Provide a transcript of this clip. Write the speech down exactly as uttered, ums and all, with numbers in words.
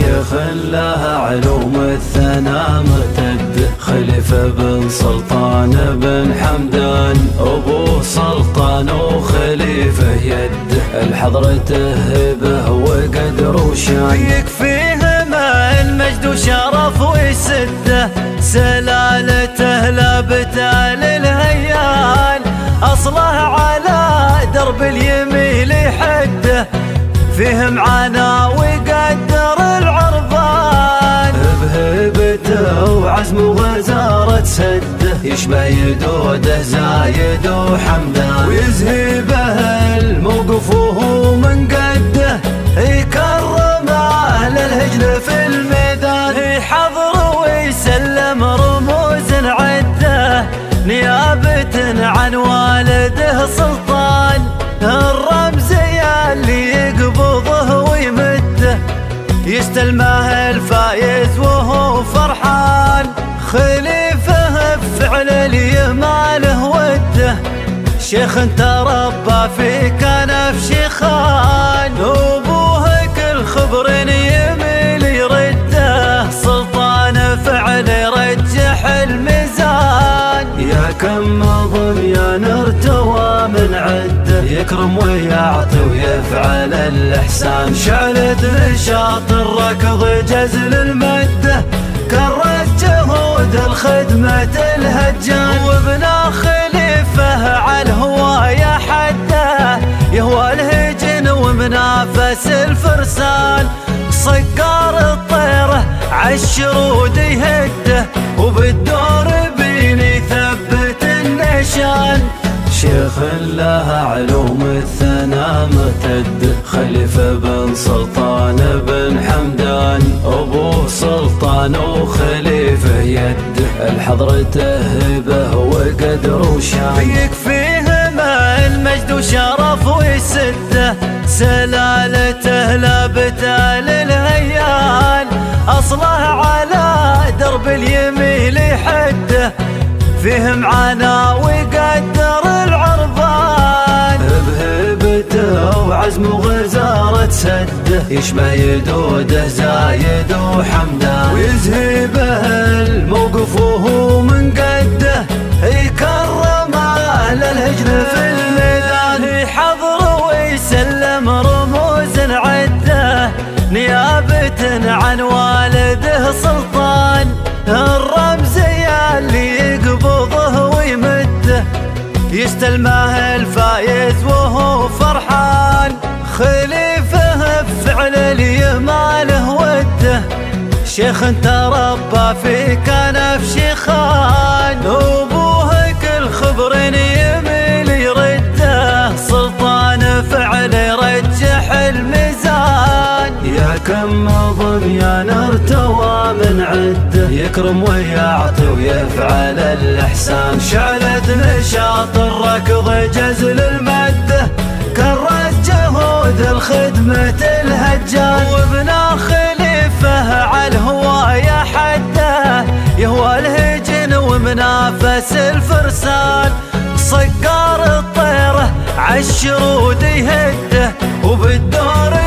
شيخ له علوم الثنا مرتد، خليفة بن سلطان بن حمدان، أبو سلطان وخليفة يد، الحضرته هبه وقدر وشان، يكفيهم المجد وشرف وسده، سلالته لا بتال الهيال، أصله على درب اليميل حده، فيهم عنا وقدر العربان، بهبته وعزم وغزارة سده، يشبه يدوده زايد وحمدان، ويزهبه الموقف وهو من قده، يكرم أهل الهجن في الميدان، يحضر ويسلم رموز عده، نيابة عن والده سلطان، الرمزي اللي يقبضه ويمده، يستلمه الفايز وهو فرحان، خليفه بفعل اليماله وده، شيخ تربى في كنف شيخان، وابوه كل خبر يميل يرده، سلطان فعل يرجح الميزان، يا كم ضميان ارتوى من عده، يكرم ويعطي ويفعل الإحسان، شعلة نشاط الركض جزل المده، كرت جهود الخدمة الهجان، وابن خليفة على الهواية حده، يهوى الهجن ومنافس الفرسان، صقار الطيرة عالشرود يهده، وبالدور بين يثبت النشان. شيخ له علوم الثنا مرتد، خليفة بن سلطان بن حمدان، أبو سلطان وخليفة يد، الحضرته هبه وقدر وشان، يكفيهم المجد وشرف وسده، سلالته لا بتال الهيال، أصله على درب اليميل حده، فيهم عنا وقدر العربان، بهبته وعزم وغزارة سده، يشبه يدوده زايد وحمدان، ويزهبه الموقف وهو من قده، يكرم أهل الهجن في الميدان، يحضر ويسلم رموز عده، نيابة عن والده سلطان، الرمزي اللي يقبضه ويمده، يستلمه الفايز وهو فرحان، خليفه بفعل اليماله وده، شيخ تربى في كنف شيخان، وابوه كل خبر يميل يرده، سلطان فعل يرجح الميزان، يا كم ضميان ارتوى من عده، يكرم ويعطي ويفعل الإحسان، شعلة نشاط الركض جزل المده، كرت جهود الخدمة الهجان، وابن خليفة على الهواية حده، يهوى الهجن ومنافس الفرسان، صقار الطيرة عالشرود يهده، وبالدور